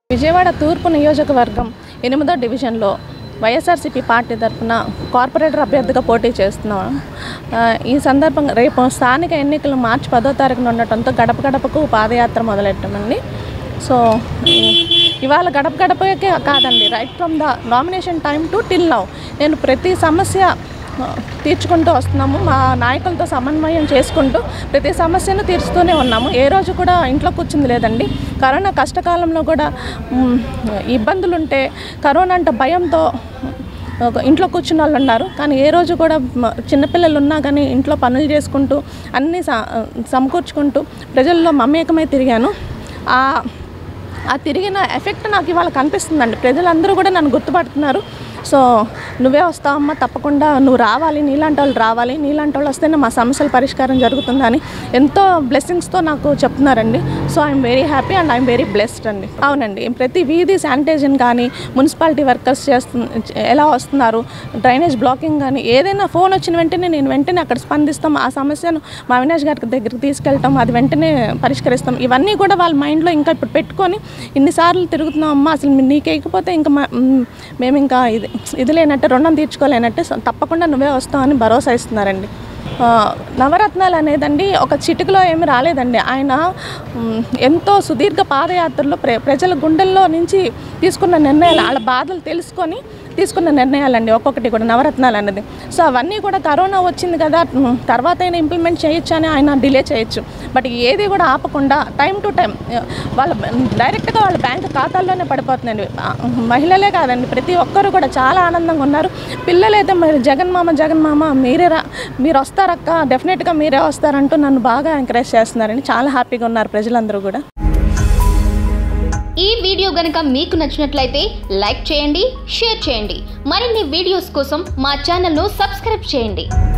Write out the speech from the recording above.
విజయవాడ తూర్పు నియోజకవర్గం 8వ డివిజన్లో వైఎస్ఆర్సీపీ పార్టీ తరఫున కార్పొరేటర్ అభ్యర్థిగా పోటీ చేస్తున్నాం. ఈ సందర్భంగా రేపు స్థానిక ఎన్నికలు మార్చి 10వ తారీఖున ఉండటంతో గడప గడపకు పాదయాత్ర మొదలెట్టామండి. సో ఇవాళ గడప గడపకే కాదండి, right from the nomination time to till now నేను ప్రతి సమస్య తీర్చుకుంటూ వస్తున్నాము. మా నాయకులతో సమన్వయం చేసుకుంటూ ప్రతి సమస్యను తీర్చుతూనే ఉన్నాము. ఏ రోజు కూడా ఇంట్లో కూర్చుంది లేదండి. కరోనా కష్టకాలంలో కూడా ఇబ్బందులుంటే కరోనా అంటే భయంతో ఇంట్లో కూర్చున్న వాళ్ళు ఉన్నారు. కానీ ఏ రోజు కూడా చిన్నపిల్లలు ఉన్నా కానీ ఇంట్లో పనులు చేసుకుంటూ అన్నీ సమకూర్చుకుంటూ ప్రజల్లో మమేకమై తిరిగాను. ఆ తిరిగిన ఎఫెక్ట్ నాకు ఇవాళ కనిపిస్తుందండి. ప్రజలందరూ కూడా నన్ను గుర్తుపడుతున్నారు. సో నువ్వే వస్తావమ్మా, తప్పకుండా నువ్వు రావాలి, నీలాంటి వాళ్ళు రావాలి, నీలాంటి వాళ్ళు వస్తేనే మా సమస్యల పరిష్కారం జరుగుతుందని ఎంతో బ్లెస్సింగ్స్తో నాకు చెప్తున్నారండి. So I'm very happy and I'm very blessed అండి. అవునండి, ప్రతి వీధి శానిటైజేషన్ కానీ మున్సిపాలిటీ వర్కర్స్ ఎలా వస్తున్నారు, డ్రైనేజ్ బ్లాకింగ్ కానీ ఏదైనా ఫోన్ వచ్చిన వెంటనే నేను వెంటనే అక్కడ స్పందిస్తాం. ఆ సమస్యను మా అవినాష్ గారి దగ్గరికి తీసుకెళ్తాం, అది వెంటనే పరిష్కరిస్తాం. ఇవన్నీ కూడా వాళ్ళ మైండ్లో ఇంకా ఇప్పుడు పెట్టుకొని ఇన్నిసార్లు తిరుగుతున్నాం అమ్మా, అసలు నీకేకపోతే ఇంకా మేము ఇంకా ఇది లేనట్టు, రుణం తీర్చుకోలేనట్టు, తప్పకుండా నువ్వే వస్తావని భరోసా ఇస్తున్నారండి. నవరత్నాలు అనేదండి ఒక చిటికలో ఏమి రాలేదండి. ఆయన ఎంతో సుదీర్ఘ పాదయాత్రలో ప్రజల గుండెల్లో నుంచి తీసుకున్న నిర్ణయాలు, వాళ్ళ బాధలు తెలుసుకొని తీసుకున్న నిర్ణయాలండి ఒక్కొక్కటి కూడా నవరత్నాలు అన్నది. సో అవన్నీ కూడా కరోనా వచ్చింది కదా, తర్వాత అయినా ఇంప్లిమెంట్ చేయొచ్చు అని ఆయన డిలే చేయొచ్చు. బట్ ఏది కూడా ఆపకుండా టైం టు టైం వాళ్ళ డైరెక్ట్గా వాళ్ళ బ్యాంక్ ఖాతాల్లోనే పడిపోతుందండి. మహిళలే కాదండి, ప్రతి ఒక్కరు కూడా చాలా ఆనందంగా ఉన్నారు. పిల్లలైతే మరి జగన్ మామ మీరు వస్తారక్క, డెఫినెట్గా మీరే వస్తారంటూ నన్ను బాగా ఎంకరేజ్ చేస్తున్నారండి. చాలా హ్యాపీగా ఉన్నారు ప్రజలందరూ కూడా. ఈ వీడియో గనుక మీకు నచ్చినట్లయితే లైక్ చేయండి, షేర్ చేయండి. మరిన్ని వీడియోస్ కోసం మా ఛానల్ను సబ్స్క్రైబ్ చేయండి.